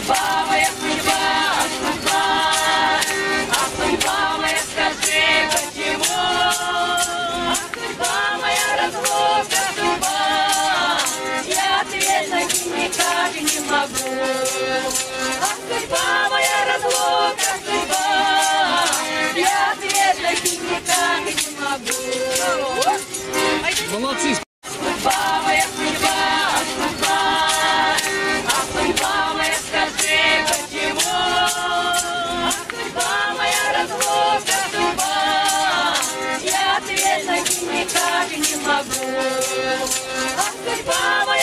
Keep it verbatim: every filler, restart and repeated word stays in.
судьба моя, судьба, судьба, а судьба моя, скажи, почему? А судьба моя, разлука, судьба, я ответ найти никак не могу. А судьба моя, разлука, судьба, я ответ найти никак не могу. Молодцы! Судьба моя, судьба, судьба, а судьба моя, скажи, почему? А судьба моя, разлука, судьба, я ответ найти никак не могу. А судьба моя,